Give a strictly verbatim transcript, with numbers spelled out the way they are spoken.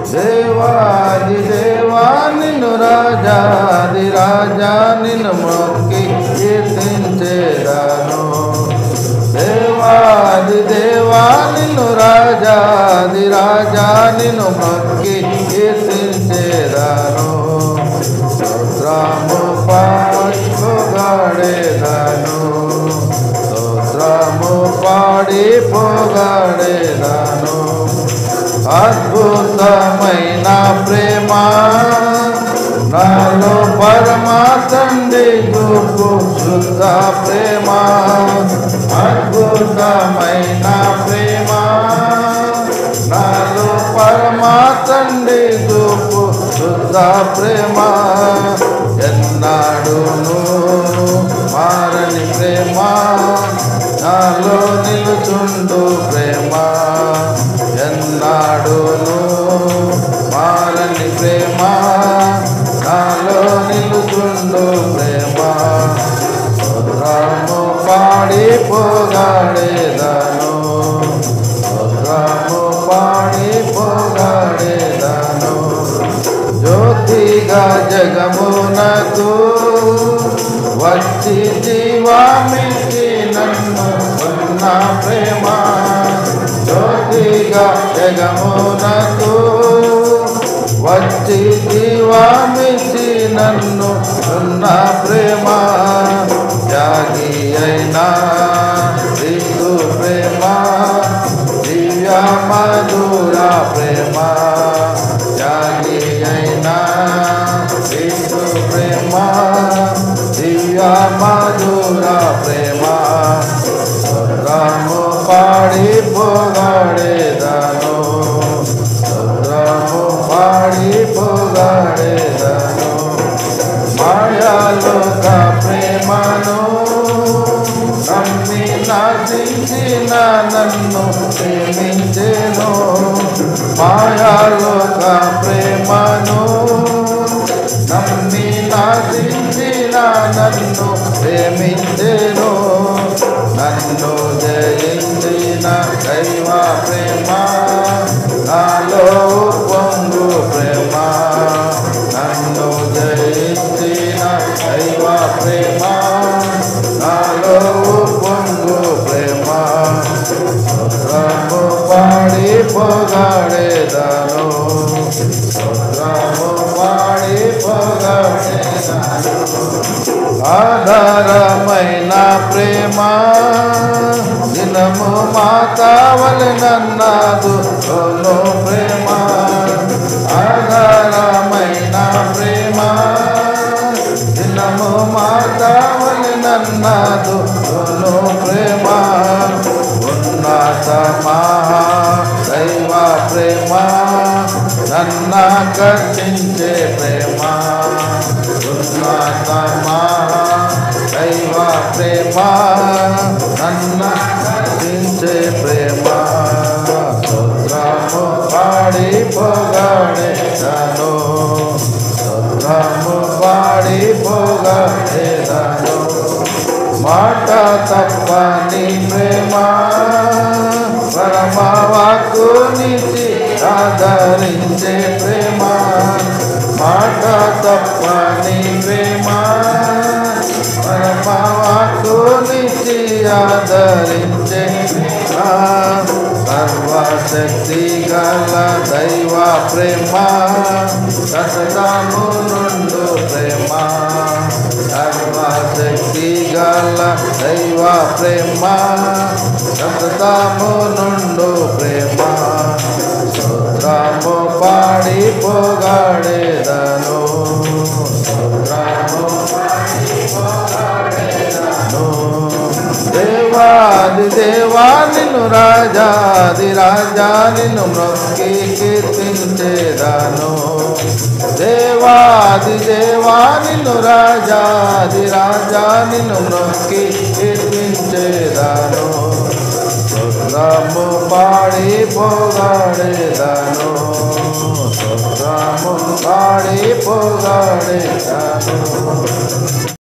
దేవాది దేవా నిన్ను రాజాది రాజా నిన్ను మొక్కి కీర్తించేదాను. దేవాది దేవా నిన్ను రాజాది రాజా నిన్ను మొక్కి కీర్తించేదాను. స్తోత్రము పాడి పొగడేదాను. స్తోత్రము పాడి పొగడేదాను. అద్భుతమైన ప్రేమ నాలో పరమ తండ్రి చూపు శుద్ధ ప్రేమ. అద్భుతమైన ప్రేమ నాలో పరమ తండ్రి చూపు శుద్ధ ప్రేమ. ఎన్నాడును మారని ప్రేమ నాలో నిలుచుండు ప్రేమ. ఎన్నాడును మారని ప్రేమ నాలో నిలుచుండు ప్రేమ. స్తోత్రము పాడి పొగడేదాను. స్తోత్రము పాడి పొగడేదాను. జ్యోతిగా జగమునకు వచ్చి జీవామిచ్చి నన్ను ఉన్న ప్రేమ. జ్యోతిగా జగమునకు వచ్చి జీవామిచ్చి నన్ను ఉన్న ప్రేమ. త్యాగి అయినా క్రీస్తు ప్రేమ దివ్య మధుర ప్రేమ. త్యాగి అయినా క్రీస్తు ప్రేమ దివ్య మధుర ప్రేమ. స్తోత్రము పాడి పొగడేదాను. స్తోత్రము పాడి పొగడేదాను. మాయాలోక ప్రేమను నమ్మి నాశించిన నన్ను ప్రేమించెను. మాయాలోక ప్రేమను నమ్మి నాశించిన నన్ను ప్రేమించెను. నన్ను జయించిన దైవ ప్రేమ నాలో పొంగు ప్రేమ. నన్ను జయించిన దైవ ప్రేమ నాలో పొంగు ప్రేమ. స్తోత్రము పాడి పొగడేదాను. స్తోత్రము పాడి పొగడేదాను. ఆధారమైన ప్రేమ దినము మాతావలి నన్నాదు సోలో ప్రేమ. ఆధారమైన ప్రేమ దినము మాతావలి నన్నాదు సోలో ప్రేమ. ఉన్నత మహా దైవ ప్రేమ నన్నాకర్షించే ప్రేమ. ఉన్నత మహా దైవ ప్రేమ నన్నాకర్షించే ప్రేమ. స్తోత్రము పాడి పొగడేదాను. స్తోత్రము పాడి పొగడేదాను. మాట తప్పని ప్రేమ పరమ వాక్కునిచ్చి ఆదరించే ప్రేమ. మాట తప్పని ప్రేమ పరమ వాక్కునిచ్చి ఆదరించే ప్రేమ. సర్వశక్తి గల దైవ ప్రేమ సతతము నుండు ప్రేమ. సర్వశక్తి గల దైవ ప్రేమ సతతము నుండు ప్రేమ. స్తోత్రము పాడి పొగడేదాను. స్తోత్రము పాడి పొగడేదాను. దేవాది దేవా నిన్ను రాజాది రాజా నిన్ను మొక్కి కీర్తించేదాను. దేవాది దేవా నిన్ను రాజాది రాజా నిన్ను మొక్కి కీర్తించేదాను. స్తోత్రము పాడి పొగడేదాను. స్తోత్రము పాడి పొగడేదాను.